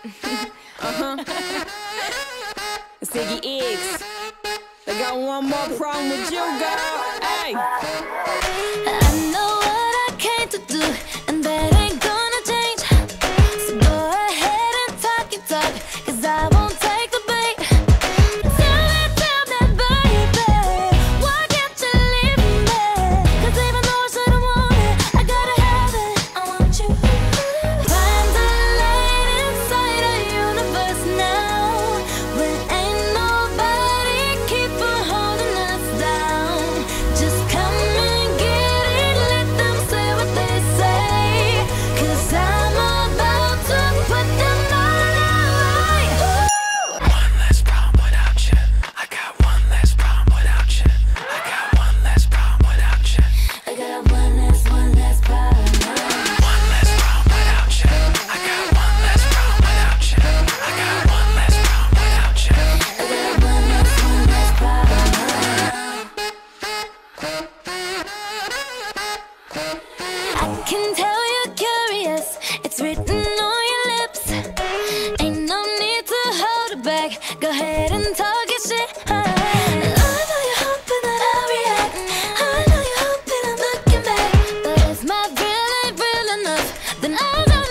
It's Iggy X. I got one more problem with you, girl. Hey. I know what I came to do, and that ain't gonna change. So go ahead and talk your talk, 'cause I won't take the bait. Tell me, baby, why can't you leave me? 'Cause even though I should've wanted, I gotta have it. I want you. Find the light inside our universe now, when ain't nobody keep on holding us down. Just come and get it, let them say what they say, 'cause I'm about to put them all away. One less problem without you. I got one less problem without you. I got one less problem without you. I got one less problem. One less problem without you. I got one less problem without you. I got one less problem without you. I got one less problem. I can tell you're curious, it's written on your lips. Ain't no need to hold it back, go ahead and talk your shit. I know you're hoping that I'll react, I know you're hoping I'm looking back, but if my real ain't real enough, then I'll go